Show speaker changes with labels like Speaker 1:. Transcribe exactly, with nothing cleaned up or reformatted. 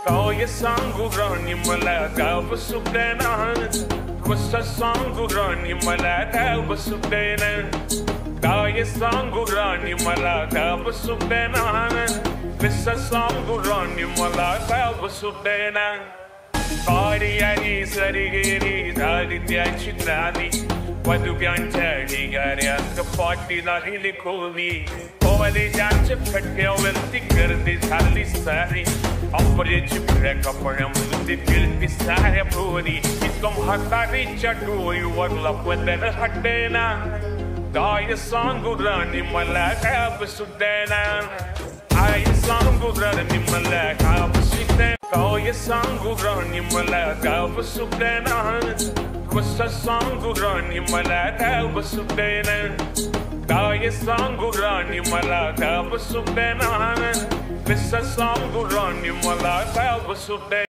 Speaker 1: काय सांगू राणी मला गाव सुटेना, कसं सांगू राणी मला गाव सुटेना. काय सांगू राणी मला गाव सुटेना, कसं सांगू राणी मला गाव सुटेना. कार्यारी सरिगेरी झाली त्याची नादी, वधुव्यांच्या ढिगाऱ्यात पाटीला लिखोली. कॉलेजांच्या फटक्यावरती गर्दी झाली सारी, अपर्याची कपड्यामध्ये फिरती साऱ्या पोरी. इतकं म्हातारीच्या डोईवरला पदर हटेना. काय सांगू राणी मला गाव सुटेना, काय सांगू राणी मला गाव सुटेना. काय सांगू राणी मला गाव सुटेना, कसं सांगू राणी मला गाव सुटेना. काय सांगू राणी मला गाव सुटेना, कसं सांगू राणी मला गाव सुटेना.